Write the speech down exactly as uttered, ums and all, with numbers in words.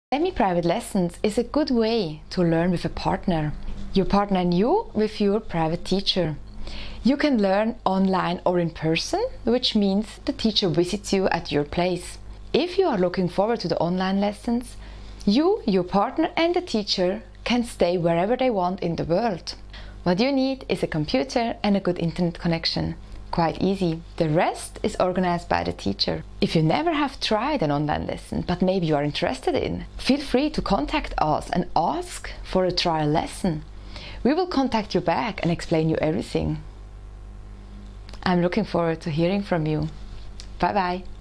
Semi-private lessons is a good way to learn with a partner. Your partner and you with your private teacher. You can learn online or in person, which means the teacher visits you at your place. If you are looking forward to the online lessons, you, your partner and the teacher can stay wherever they want in the world. What you need is a computer and a good internet connection. Quite easy. The rest is organized by the teacher. If you never have tried an online lesson, but maybe you are interested in, feel free to contact us and ask for a trial lesson. We will contact you back and explain you everything. I'm looking forward to hearing from you. Bye bye.